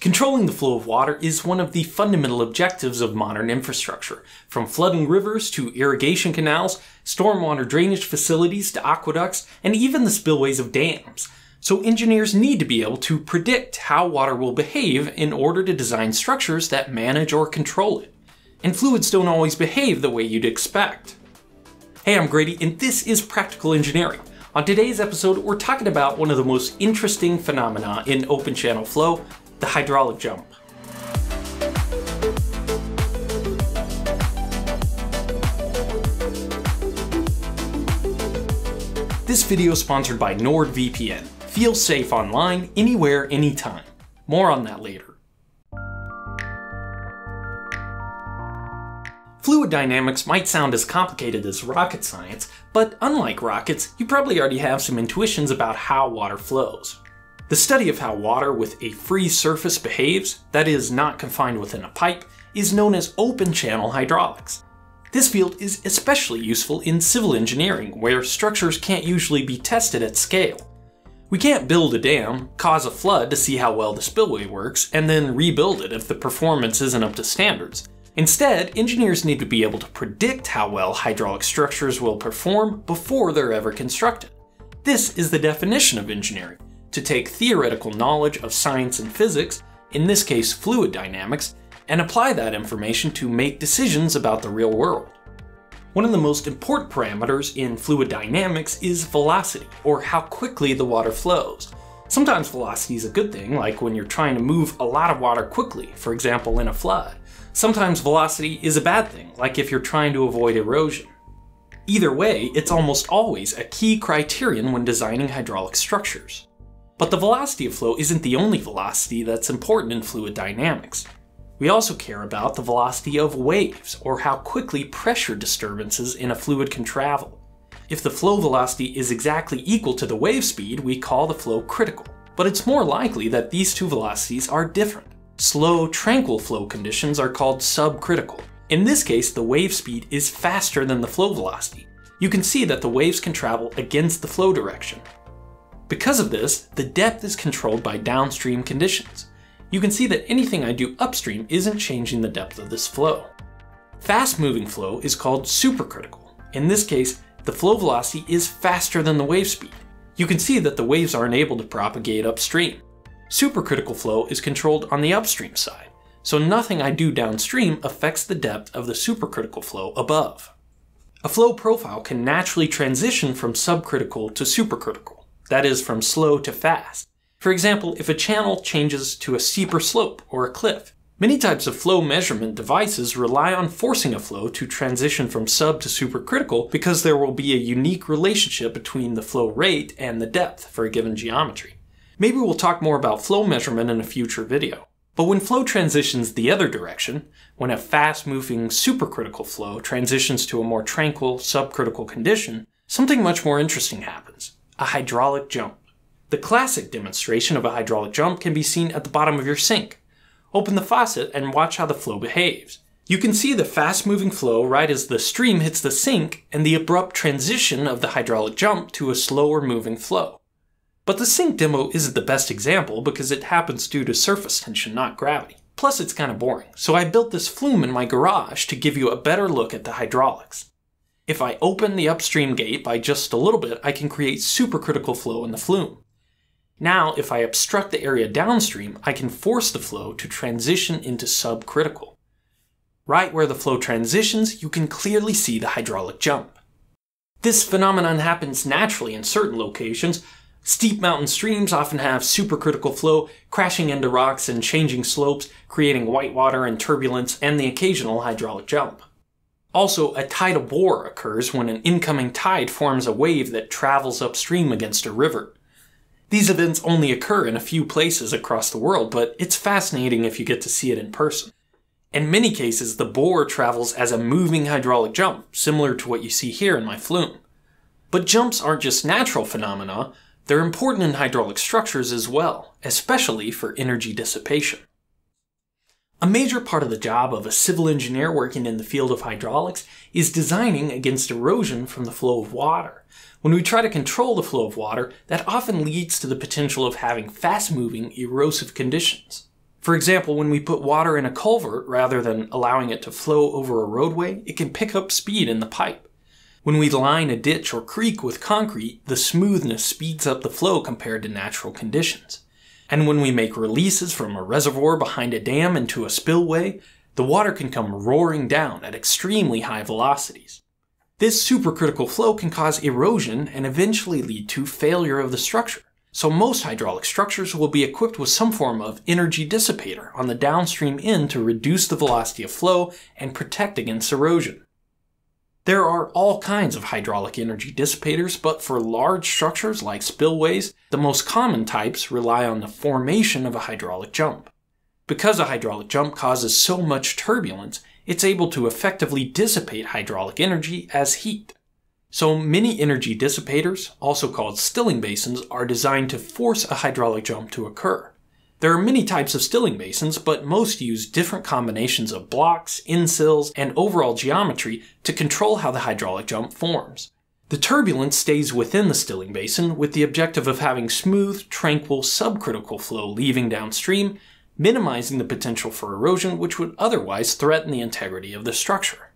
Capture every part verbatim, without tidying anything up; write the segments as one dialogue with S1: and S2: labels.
S1: Controlling the flow of water is one of the fundamental objectives of modern infrastructure, from flooding rivers to irrigation canals, stormwater drainage facilities to aqueducts, and even the spillways of dams. So engineers need to be able to predict how water will behave in order to design structures that manage or control it. And fluids don't always behave the way you'd expect. Hey, I'm Grady, and this is Practical Engineering. On today's episode, we're talking about one of the most interesting phenomena in open channel flow, the hydraulic jump. This video is sponsored by NordVPN. Feel safe online, anywhere, anytime. More on that later. Fluid dynamics might sound as complicated as rocket science, but unlike rockets, you probably already have some intuitions about how water flows. The study of how water with a free surface behaves, that is, not confined within a pipe, is known as open channel hydraulics. This field is especially useful in civil engineering, where structures can't usually be tested at scale. We can't build a dam, cause a flood to see how well the spillway works, and then rebuild it if the performance isn't up to standards. Instead, engineers need to be able to predict how well hydraulic structures will perform before they're ever constructed. This is the definition of engineering: to take theoretical knowledge of science and physics, in this case fluid dynamics, and apply that information to make decisions about the real world. One of the most important parameters in fluid dynamics is velocity, or how quickly the water flows. Sometimes velocity is a good thing, like when you're trying to move a lot of water quickly, for example in a flood. Sometimes velocity is a bad thing, like if you're trying to avoid erosion. Either way, it's almost always a key criterion when designing hydraulic structures. But the velocity of flow isn't the only velocity that's important in fluid dynamics. We also care about the velocity of waves, or how quickly pressure disturbances in a fluid can travel. If the flow velocity is exactly equal to the wave speed, we call the flow critical. But it's more likely that these two velocities are different. Slow, tranquil flow conditions are called subcritical. In this case, the wave speed is faster than the flow velocity. You can see that the waves can travel against the flow direction. Because of this, the depth is controlled by downstream conditions. You can see that anything I do upstream isn't changing the depth of this flow. Fast-moving flow is called supercritical. In this case, the flow velocity is faster than the wave speed. You can see that the waves aren't able to propagate upstream. Supercritical flow is controlled on the upstream side, so nothing I do downstream affects the depth of the supercritical flow above. A flow profile can naturally transition from subcritical to supercritical. That is, from slow to fast. For example, if a channel changes to a steeper slope or a cliff. Many types of flow measurement devices rely on forcing a flow to transition from sub to supercritical because there will be a unique relationship between the flow rate and the depth for a given geometry. Maybe we'll talk more about flow measurement in a future video. But when flow transitions the other direction, when a fast-moving supercritical flow transitions to a more tranquil subcritical condition, something much more interesting happens: a hydraulic jump. The classic demonstration of a hydraulic jump can be seen at the bottom of your sink. Open the faucet and watch how the flow behaves. You can see the fast-moving flow right as the stream hits the sink and the abrupt transition of the hydraulic jump to a slower-moving flow. But the sink demo isn't the best example because it happens due to surface tension, not gravity. Plus it's kind of boring, so I built this flume in my garage to give you a better look at the hydraulics. If I open the upstream gate by just a little bit, I can create supercritical flow in the flume. Now, if I obstruct the area downstream, I can force the flow to transition into subcritical. Right where the flow transitions, you can clearly see the hydraulic jump. This phenomenon happens naturally in certain locations. Steep mountain streams often have supercritical flow, crashing into rocks and changing slopes, creating whitewater and turbulence, and the occasional hydraulic jump. Also, a tidal bore occurs when an incoming tide forms a wave that travels upstream against a river. These events only occur in a few places across the world, but it's fascinating if you get to see it in person. In many cases, the bore travels as a moving hydraulic jump, similar to what you see here in my flume. But jumps aren't just natural phenomena. They're important in hydraulic structures as well, especially for energy dissipation. A major part of the job of a civil engineer working in the field of hydraulics is designing against erosion from the flow of water. When we try to control the flow of water, that often leads to the potential of having fast-moving, erosive conditions. For example, when we put water in a culvert rather than allowing it to flow over a roadway, it can pick up speed in the pipe. When we line a ditch or creek with concrete, the smoothness speeds up the flow compared to natural conditions. And when we make releases from a reservoir behind a dam into a spillway, the water can come roaring down at extremely high velocities. This supercritical flow can cause erosion and eventually lead to failure of the structure. So most hydraulic structures will be equipped with some form of energy dissipator on the downstream end to reduce the velocity of flow and protect against erosion. There are all kinds of hydraulic energy dissipators, but for large structures like spillways, the most common types rely on the formation of a hydraulic jump. Because a hydraulic jump causes so much turbulence, it's able to effectively dissipate hydraulic energy as heat. So many energy dissipators, also called stilling basins, are designed to force a hydraulic jump to occur. There are many types of stilling basins, but most use different combinations of blocks, insills, and overall geometry to control how the hydraulic jump forms. The turbulence stays within the stilling basin with the objective of having smooth, tranquil, subcritical flow leaving downstream, minimizing the potential for erosion which would otherwise threaten the integrity of the structure.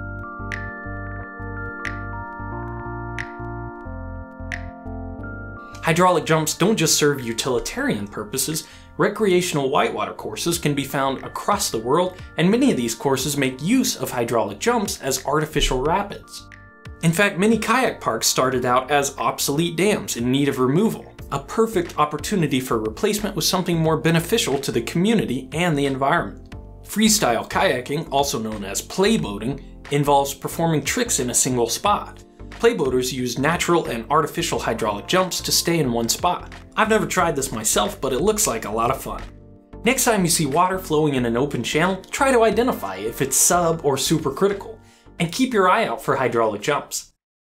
S1: Hydraulic jumps don't just serve utilitarian purposes. Recreational whitewater courses can be found across the world, and many of these courses make use of hydraulic jumps as artificial rapids. In fact, many kayak parks started out as obsolete dams in need of removal, a perfect opportunity for replacement with something more beneficial to the community and the environment. Freestyle kayaking, also known as playboating, involves performing tricks in a single spot. Playboaters use natural and artificial hydraulic jumps to stay in one spot. I've never tried this myself, but it looks like a lot of fun. Next time you see water flowing in an open channel, try to identify if it's sub or supercritical, and keep your eye out for hydraulic jumps.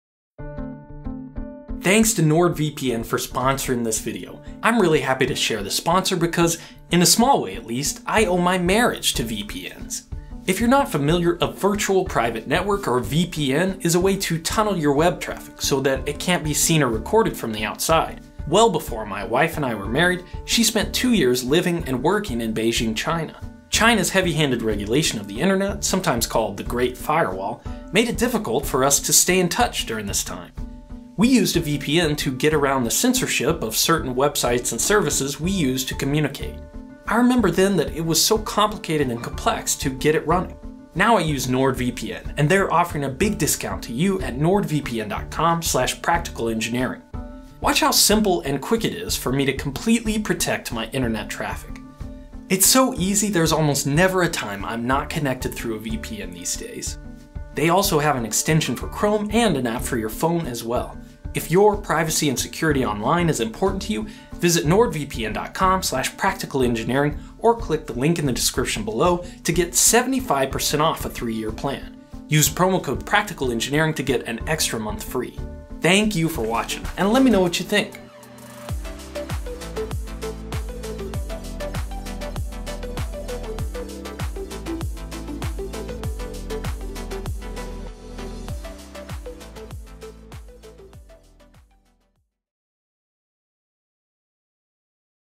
S1: Thanks to NordVPN for sponsoring this video. I'm really happy to share the sponsor because, in a small way at least, I owe my marriage to V P Ns. If you're not familiar, a virtual private network, or V P N, is a way to tunnel your web traffic so that it can't be seen or recorded from the outside. Well before my wife and I were married, she spent two years living and working in Beijing, China. China's heavy-handed regulation of the internet, sometimes called the Great Firewall, made it difficult for us to stay in touch during this time. We used a V P N to get around the censorship of certain websites and services we use to communicate. I remember then that it was so complicated and complex to get it running. Now I use NordVPN, and they're offering a big discount to you at nordvpn dot com slash practical engineering. Watch how simple and quick it is for me to completely protect my internet traffic. It's so easy, there's almost never a time I'm not connected through a V P N these days. They also have an extension for Chrome and an app for your phone as well. If your privacy and security online is important to you, visit nordvpn dot com slash practical engineering or click the link in the description below to get seventy-five percent off a three-year plan. Use promo code practical engineering to get an extra month free. Thank you for watching, and let me know what you think.